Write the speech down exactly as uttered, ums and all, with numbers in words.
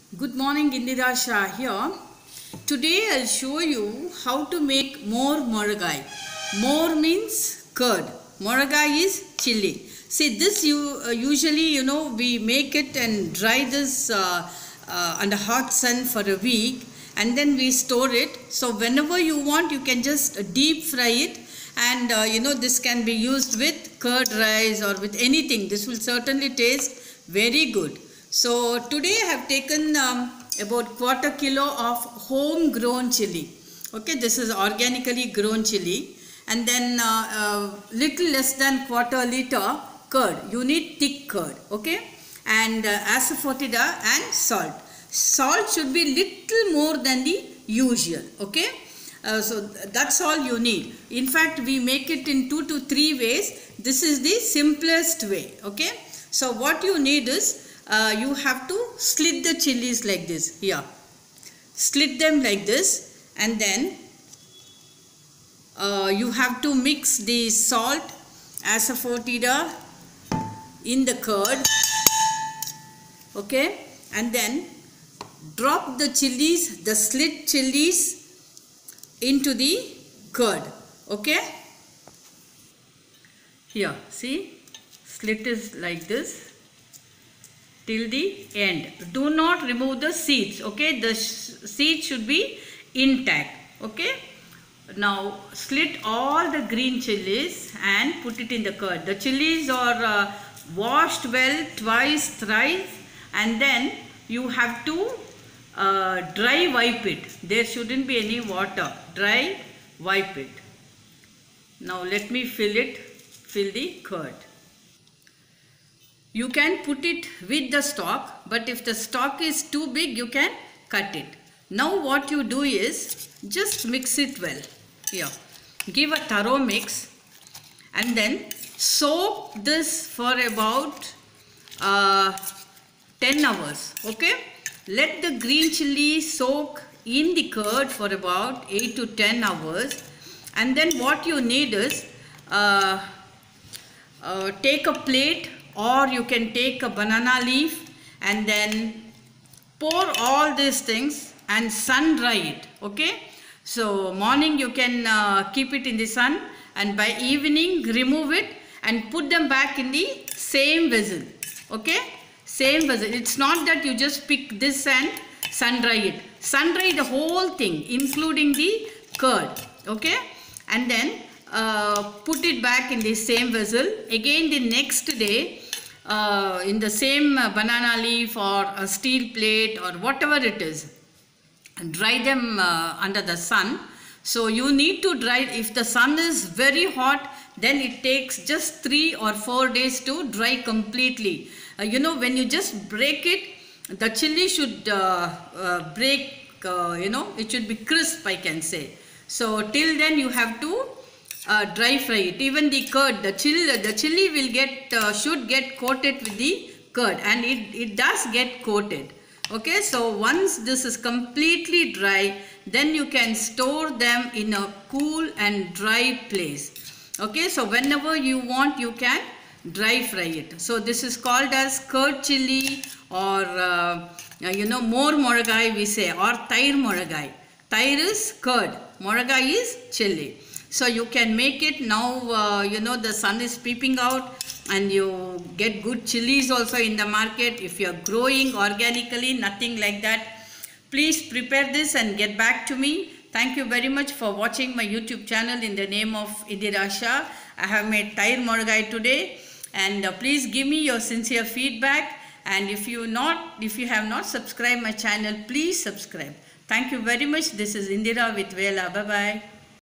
Good morning, Indira Shah here. Today I'll show you how to make more moragai. More means curd. Moragai is chili. See, this you uh, usually you know we make it and dry this uh, uh, under hot sun for a week, and then we store it. So whenever you want, you can just deep fry it, and uh, you know this can be used with curd rice or with anything. This will certainly taste very good. So today I have taken um, about quarter kilo of home grown chili. Okay, this is organically grown chili, and then uh, uh, little less than quarter liter curd. You need thick curd. Okay, and uh, asafoetida and salt. Salt should be little more than the usual. Okay, uh, so that's all you need. In fact, we make it in two to three ways. This is the simplest way. Okay, so what you need is Uh, you have to slit the chilies like this here. Slit them like this, and then uh, you have to mix the salt, asafoetida in the curd. Okay, and then drop the chilies, the slit chilies into the curd. Okay, here see, slit is like this till the end. Do not remove the seeds. Okay, the seeds should be intact. Okay, now slit all the green chilies and put it in the curd. The chilies are uh, washed well twice, thrice, and then you have to uh, dry wipe it. There shouldn't be any water. Dry wipe it. Now let me fill it, fill the curd. You can put it with the stock, but if the stock is too big, you can cut it. Now what you do is just mix it well. Here, give a thorough mix, and then soak this for about uh, ten hours. Okay, let the green chili soak in the curd for about eight to ten hours, and then what you need is uh, uh, take a plate, or you can take a banana leaf, and then pour all these things and sun dry it. Okay, so morning you can uh, keep it in the sun, and by evening remove it and put them back in the same vessel. Okay, same vessel. It's not that you just pick this and sun dry it. Sun dry the whole thing including the curd. Okay, and then uh, put it back in the same vessel. Again the next day, Uh, in the same uh, banana leaf or a steel plate or whatever it is, dry them uh, under the sun. So you need to dry. If the sun is very hot, then it takes just three or four days to dry completely. Uh, you know, when you just break it, the chili should uh, uh, break, uh, you know, it should be crisp, I can say. So till then you have to Uh, dry fry it. Even the curd, the chili, the chili will get uh, should get coated with the curd, and it, it does get coated. Okay, so once this is completely dry, then you can store them in a cool and dry place. Okay, so whenever you want, you can dry fry it. So this is called as curd chili, or uh, you know, more moragai we say, or tair moragai. Tair is curd, moragai is chili. So you can make it now. Uh, you know, the sun is peeping out, and you get good chilies also in the market. If you are growing organically, nothing like that, please prepare this and get back to me. Thank you very much for watching my YouTube channel in the name of Indira Shah. I have made tair moragai today, and uh, please give me your sincere feedback. And if you not, if you have not subscribed my channel, please subscribe. Thank you very much. This is Indira with Vela. Bye bye.